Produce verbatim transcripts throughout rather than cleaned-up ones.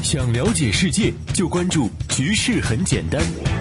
想了解世界，就关注局势很简单。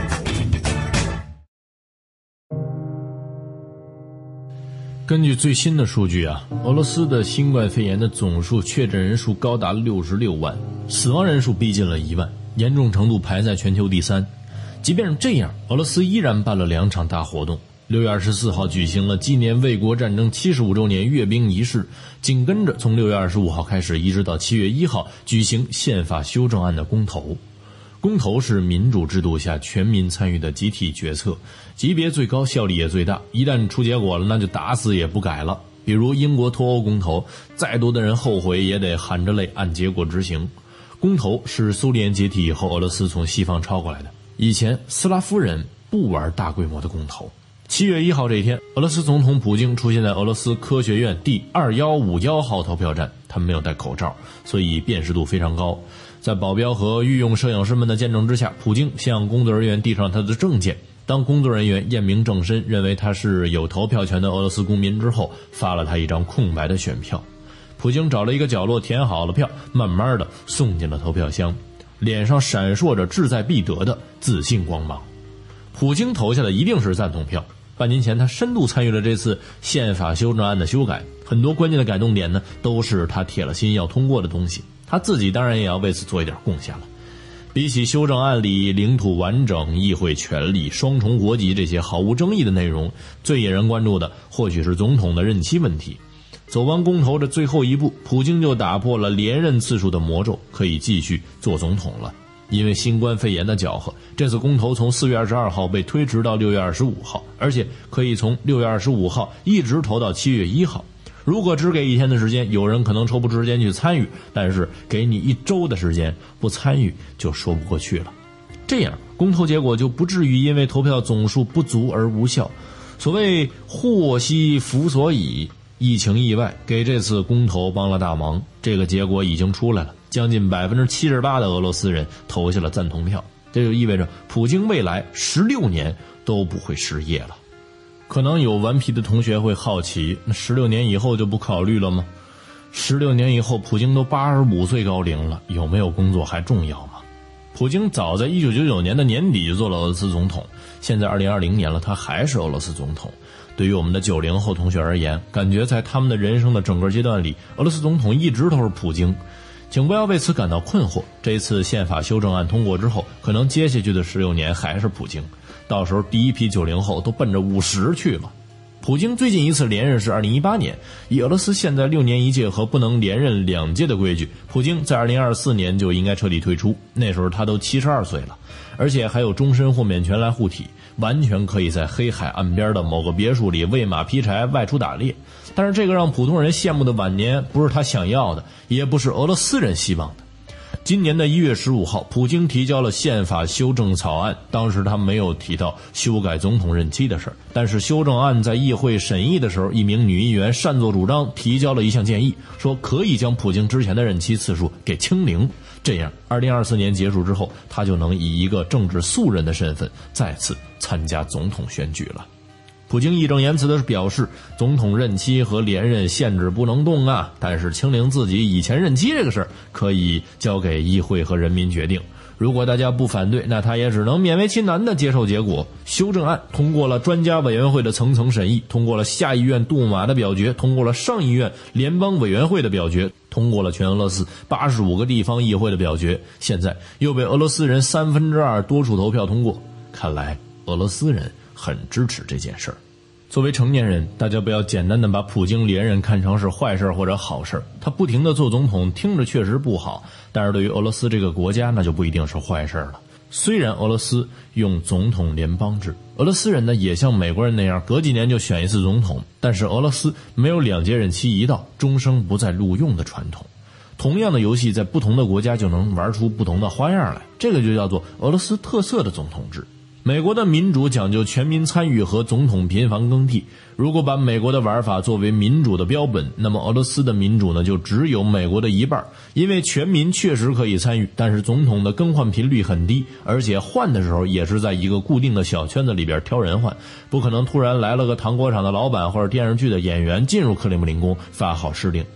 根据最新的数据啊，俄罗斯的新冠肺炎的总数确诊人数高达六十六万，死亡人数逼近了一万，严重程度排在全球第三。即便是这样，俄罗斯依然办了两场大活动。六月二十四号举行了纪念卫国战争七十五周年阅兵仪式，紧跟着从六月二十五号开始一直到七月一号举行宪法修正案的公投。公投是民主制度下全民参与的集体决策，级别最高，效力也最大，一旦出结果了，那就打死也不改了。比如英国脱欧公投，再多的人后悔也得含着泪按结果执行。公投是苏联解体以后俄罗斯从西方抄过来的，以前斯拉夫人不玩大规模的公投。七月一号这一天，俄罗斯总统普京出现在俄罗斯科学院第二一五一号投票站，他没有戴口罩，所以辨识度非常高。在保镖和御用摄影师们的见证之下，普京向工作人员递上他的证件。当工作人员验明正身，认为他是有投票权的俄罗斯公民之后，发了他一张空白的选票。普京找了一个角落填好了票，慢慢的送进了投票箱，脸上闪烁着志在必得的自信光芒。普京投下的一定是赞同票。半年前他深度参与了这次宪法修正案的修改，很多关键的改动点呢都是他铁了心要通过的东西，他自己当然也要为此做一点贡献了。比起修正案里领土完整、议会权力、双重国籍这些毫无争议的内容，最引人关注的或许是总统的任期问题。走完公投的最后一步，普京就打破了连任次数的魔咒，可以继续做总统了。因为新冠肺炎的搅和，这次公投从四月二十二号被推迟到六月二十五号，而且可以从六月二十五号一直投到七月一号。如果只给一天的时间，有人可能抽不出时间去参与，但是给你一周的时间不参与就说不过去了。这样公投结果就不至于因为投票总数不足而无效。所谓祸兮福所倚，疫情意外给这次公投帮了大忙。这个结果已经出来了，将近 百分之七十八 的俄罗斯人投下了赞同票，这就意味着普京未来十六年都不会失业了。可能有顽皮的同学会好奇，那十六年以后就不考虑了吗？十六年以后普京都八十五岁高龄了，有没有工作还重要吗？普京早在一九九九年的年底就做了俄罗斯总统，现在二零二零年了，他还是俄罗斯总统。对于我们的九零后同学而言，感觉在他们的人生的整个阶段里，俄罗斯总统一直都是普京。请不要为此感到困惑，这次宪法修正案通过之后，可能接下去的十六年还是普京，到时候第一批九零后都奔着五十去了。普京最近一次连任是二零一八年，以俄罗斯现在六年一届和不能连任两届的规矩，普京在二零二四年就应该彻底退出，那时候他都七十二岁了，而且还有终身豁免权来护体，完全可以在黑海岸边的某个别墅里喂马劈柴外出打猎。但是这个让普通人羡慕的晚年不是他想要的，也不是俄罗斯人希望的。今年的一月十五号，普京提交了宪法修正草案，当时他没有提到修改总统任期的事儿，但是修正案在议会审议的时候，一名女议员擅作主张提交了一项建议，说可以将普京之前的任期次数给清零，这样二零二四年结束之后，他就能以一个政治素人的身份再次参加总统选举了。普京义正言辞地表示，总统任期和连任限制不能动啊，但是清零自己以前任期这个事儿可以交给议会和人民决定。如果大家不反对，那他也只能勉为其难地接受结果。修正案通过了专家委员会的层层审议，通过了下议院杜马的表决，通过了上议院联邦委员会的表决，通过了全俄罗斯八十五个地方议会的表决，现在又被俄罗斯人三分之二多数投票通过。看来俄罗斯人很支持这件事儿。作为成年人，大家不要简单的把普京连任看成是坏事或者好事。他不停的做总统听着确实不好，但是对于俄罗斯这个国家那就不一定是坏事了。虽然俄罗斯用总统联邦制，俄罗斯人呢也像美国人那样隔几年就选一次总统，但是俄罗斯没有两届任期一到终生不再录用的传统。同样的游戏在不同的国家就能玩出不同的花样来，这个就叫做俄罗斯特色的总统制。美国的民主讲究全民参与和总统频繁更替，如果把美国的玩法作为民主的标本，那么俄罗斯的民主呢就只有美国的一半。因为全民确实可以参与，但是总统的更换频率很低，而且换的时候也是在一个固定的小圈子里边挑人换，不可能突然来了个糖果厂的老板或者电视剧的演员进入克里姆林宫发号施令。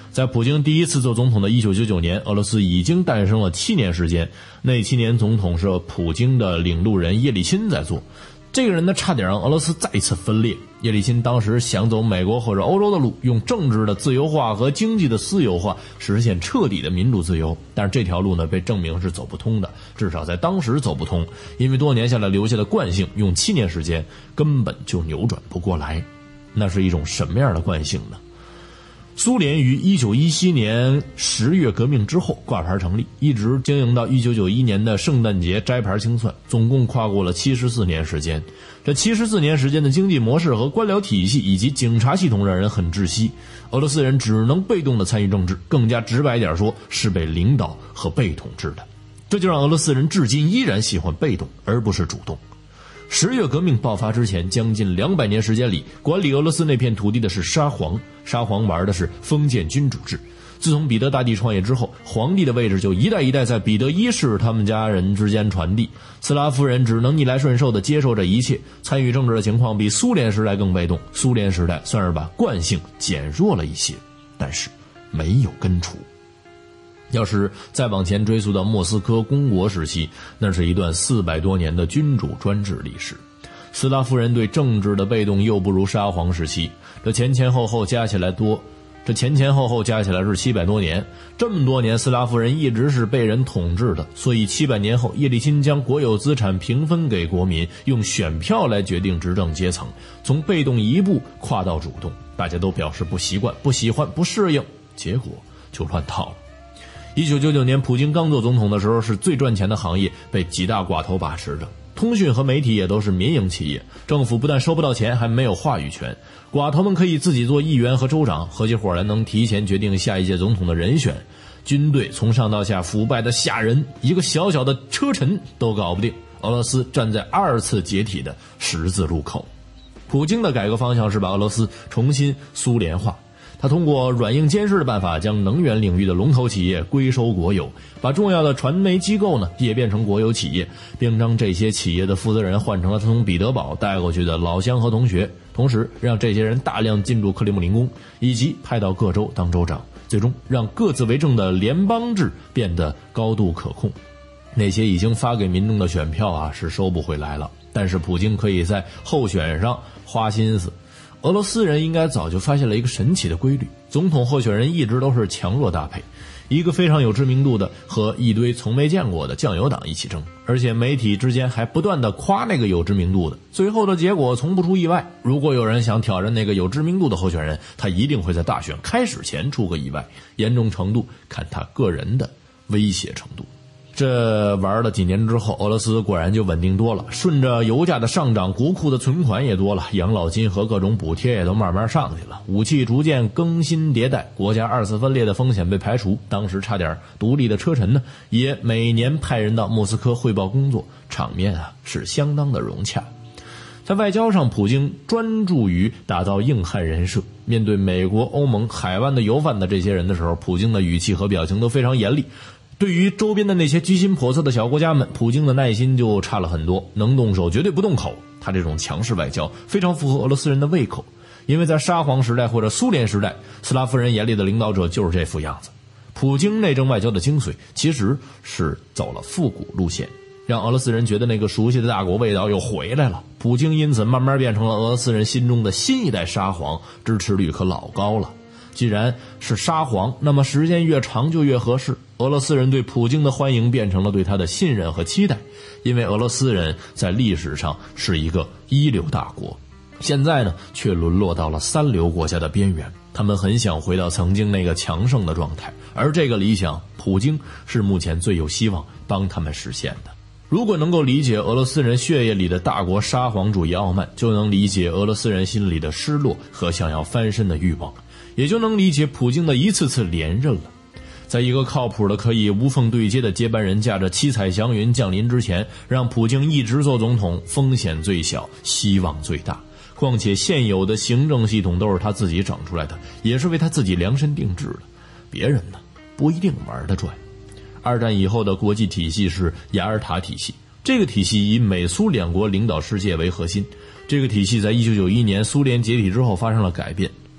在普京第一次做总统的一九九九年，俄罗斯已经诞生了七年时间，那七年总统是普京的领路人叶利钦在做。这个人呢，差点让俄罗斯再一次分裂。叶利钦当时想走美国或者欧洲的路，用政治的自由化和经济的私有化实现彻底的民主自由，但是这条路呢被证明是走不通的，至少在当时走不通，因为多年下来留下的惯性，用七年时间根本就扭转不过来。那是一种什么样的惯性呢？苏联于一九一七年十月革命之后挂牌成立，一直经营到一九九一年的圣诞节摘牌清算，总共跨过了七十四年时间。这七十四年时间的经济模式和官僚体系以及警察系统让人很窒息，俄罗斯人只能被动的参与政治，更加直白一点说，是被领导和被统治的。这就让俄罗斯人至今依然喜欢被动而不是主动。十月革命爆发之前，将近两百年时间里，管理俄罗斯那片土地的是沙皇，沙皇玩的是封建君主制。自从彼得大帝创业之后，皇帝的位置就一代一代在彼得一世他们家人之间传递，斯拉夫人只能逆来顺受地接受这一切，参与政治的情况比苏联时代更被动。苏联时代算是把惯性减弱了一些，但是没有根除。要是再往前追溯到莫斯科公国时期，那是一段四百多年的君主专制历史。斯拉夫人对政治的被动又不如沙皇时期，这前前后后加起来多，这前前后后加起来是七百多年。这么多年，斯拉夫人一直是被人统治的，所以七百年后，叶利钦将国有资产平分给国民，用选票来决定执政阶层，从被动一步跨到主动，大家都表示不习惯、不喜欢、不适应，结果就乱套了。一九九九年，普京刚做总统的时候，是最赚钱的行业被几大寡头把持着，通讯和媒体也都是民营企业，政府不但收不到钱，还没有话语权。寡头们可以自己做议员和州长，合起伙来能提前决定下一届总统的人选。军队从上到下腐败的吓人，一个小小的车臣都搞不定。俄罗斯站在二次解体的十字路口。普京的改革方向是把俄罗斯重新苏联化。他通过软硬兼施的办法，将能源领域的龙头企业归收国有，把重要的传媒机构呢也变成国有企业，并将这些企业的负责人换成了他从彼得堡带过去的老乡和同学，同时让这些人大量进驻克里姆林宫，以及派到各州当州长，最终让各自为政的联邦制变得高度可控。那些已经发给民众的选票啊是收不回来了，但是普京可以在候选上花心思。俄罗斯人应该早就发现了一个神奇的规律，总统候选人一直都是强弱搭配，一个非常有知名度的和一堆从没见过的酱油党一起争，而且媒体之间还不断的夸那个有知名度的，最后的结果从不出意外，如果有人想挑战那个有知名度的候选人，他一定会在大选开始前出个意外，严重程度看他个人的威胁程度。这玩了几年之后，俄罗斯果然就稳定多了，顺着油价的上涨，国库的存款也多了，养老金和各种补贴也都慢慢上去了，武器逐渐更新迭代，国家二次分裂的风险被排除，当时差点独立的车臣呢，也每年派人到莫斯科汇报工作，场面啊是相当的融洽。在外交上，普京专注于打造硬汉人设，面对美国、欧盟、海湾的油贩的这些人的时候，普京的语气和表情都非常严厉。对于周边的那些居心叵测的小国家们，普京的耐心就差了很多，能动手绝对不动口。他这种强势外交非常符合俄罗斯人的胃口，因为在沙皇时代或者苏联时代，斯拉夫人眼里的领导者就是这副样子。普京内政外交的精髓其实是走了复古路线，让俄罗斯人觉得那个熟悉的大国味道又回来了。普京因此慢慢变成了俄罗斯人心中的新一代沙皇，支持率可老高了。既然是沙皇，那么时间越长就越合适。俄罗斯人对普京的欢迎变成了对他的信任和期待，因为俄罗斯人在历史上是一个一流大国，现在呢却沦落到了三流国家的边缘。他们很想回到曾经那个强盛的状态，而这个理想，普京是目前最有希望帮他们实现的。如果能够理解俄罗斯人血液里的大国沙皇主义傲慢，就能理解俄罗斯人心里的失落和想要翻身的欲望，也就能理解普京的一次次连任了。在一个靠谱的可以无缝对接的接班人驾着七彩祥云降临之前，让普京一直做总统，风险最小，希望最大。况且现有的行政系统都是他自己整出来的，也是为他自己量身定制的，别人呢不一定玩得转。二战以后的国际体系是雅尔塔体系，这个体系以美苏两国领导世界为核心。这个体系在一九九一年苏联解体之后发生了改变，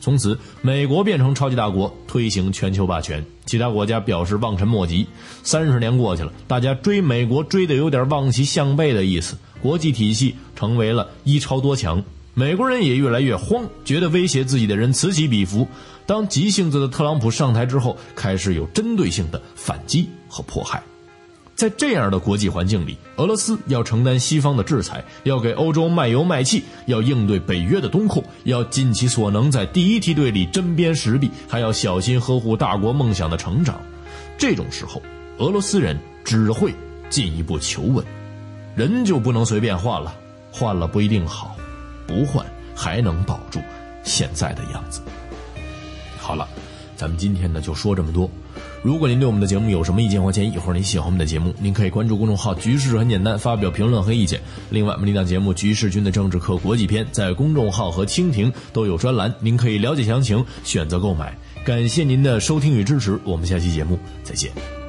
从此美国变成超级大国，推行全球霸权，其他国家表示望尘莫及。三十年过去了，大家追美国追得有点望其项背的意思，国际体系成为了一超多强。美国人也越来越慌，觉得威胁自己的人此起彼伏。当急性子的特朗普上台之后，开始有针对性的反击和迫害。在这样的国际环境里，俄罗斯要承担西方的制裁，要给欧洲卖油卖气，要应对北约的东扩，要尽其所能在第一梯队里针砭时弊，还要小心呵护大国梦想的成长。这种时候，俄罗斯人只会进一步求稳，人就不能随便换了，换了不一定好，不换还能保住现在的样子。好了，咱们今天呢就说这么多。如果您对我们的节目有什么意见或建议，或者您喜欢我们的节目，您可以关注公众号局势很简单，发表评论和意见。另外我们这档节目局势君的政治课国际篇在公众号和蜻蜓都有专栏，您可以了解详情，选择购买。感谢您的收听与支持，我们下期节目再见。